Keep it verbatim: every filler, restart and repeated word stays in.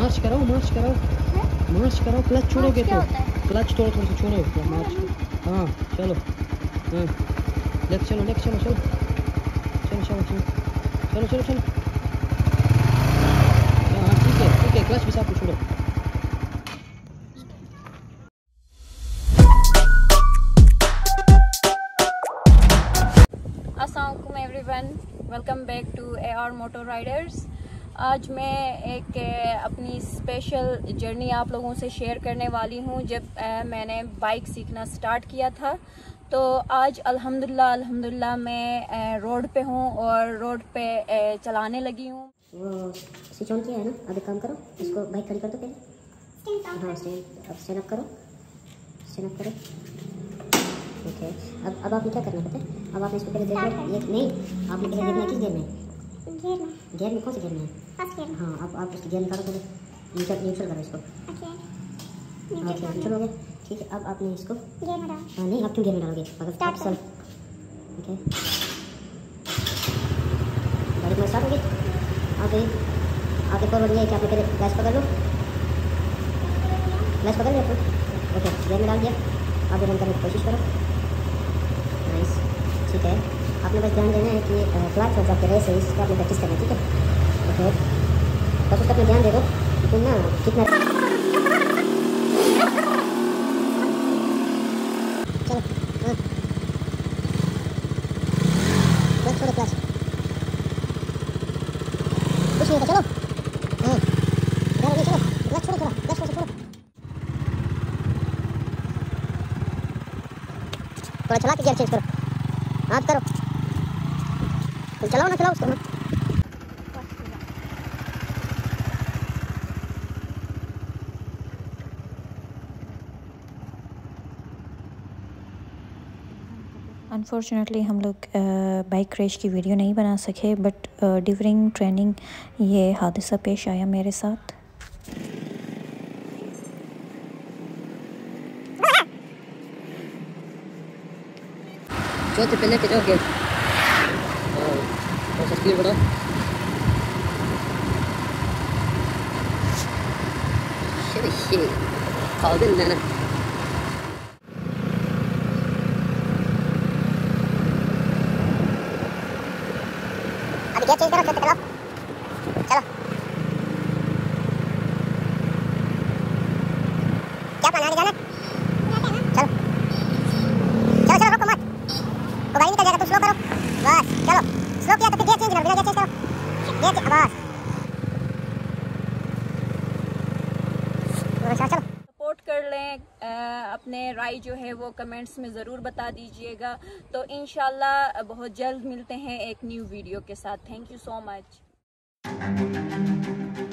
मार्च कराओ, मार्च कराओ, मार्च कराओ। क्लच छोड़ोगे तो क्लच तोड़ थोड़ा सा छोड़ो, मार्च। हाँ चलो, हाँ लेफ्ट चलो, लेफ्ट चलो, चलो चलो चलो चलो चलो चलो। हाँ ठीक है ठीक है, क्लच भी साथ में छोड़ो। अस्सलामुअलैकुम everyone, welcome back to A R motoriders. आज मैं एक अपनी स्पेशल जर्नी आप लोगों से शेयर करने वाली हूँ। जब आ, मैंने बाइक सीखना स्टार्ट किया था तो आज अल्हम्दुलिल्लाह अल्हम्दुलिल्लाह मैं आ, रोड पे हूँ और रोड पे आ, चलाने लगी हूँ। वो स्विच ऑन किया है ना, अब एक काम करो, इसको बाइक खड़ी कर दो पहले। हाँ स्टैंड, अब स्टैंड अप करो, स्टैंड अप करो। ओके, अब अब आपने क्या करना पता है? अब आपने इसको पहले देखना, ये नहीं आपने पहले देखना किस गियर में, गियर में गियर में कौन से गियर में? First gear. हाँ, अब आप उसकी गियर निकालो, पहले न्यूट्रल न्यूट्रल करो इसको। ओके ओके, न्यूट्रल हो गया, ठीक है। अब आपने इसको गियर में डालो। हाँ नहीं, आप क्यों गियर में डालोगे? अगर स्टार्ट चल, ओके गाड़ी में स्टार्ट हो गई। आगे आगे फॉरवर्ड ये कि आपने पहले क्लच पकड़ लो, क्लच पकड़ लिया, ओके गियर में डाल दिया। आगे रन करने की कोशिश करो, नाइस, ठीक है। आपने बस ध्यान देना है कि क्लच और आपके रेस है, इसका आपने प्रैक्टिस करना है, ठीक है। ओके, बस उसका अपना ध्यान दे दो कि तुम ना कितना। चलो हाँ, क्लच छोड़ो, क्लच कुछ नहीं होता, चलो हाँ इधर हो, चलो क्लच छोड़ो, थोड़ा क्लच छोड़ो, थोड़ा चला के गियर चेंज करो, हाथ करो, तुम चलाओ ना, चलाओ उसको। हाँ अनफॉर्चुनेटली हम लोग बाइक क्रैश की वीडियो नहीं बना सके, बट ड्यूरिंग ट्रेनिंग ये हादसा पेश आया मेरे साथ। चौथे पे लेके जाओ गेट, और स्पीड बढ़ाओ। शिट खाओ दिन ना अभी क्या चेंज करो, चौथे पे लाओ, चलो क्या प्लान आगे जाना? चलो चलो चलो, रोको मत, तो गाड़ी निकल जाएगा, तुम स्लो करो बस। चलो स्लो किया तो फिर गियर चेंज करो, बिना गियर चेंज करो, गियर चेंज बस। अच्छा चलो, सपोर्ट कर लें, आ, अपने राय जो है वो कमेंट्स में ज़रूर बता दीजिएगा। तो इंशाल्लाह बहुत जल्द मिलते हैं एक न्यू वीडियो के साथ। Thank you so much.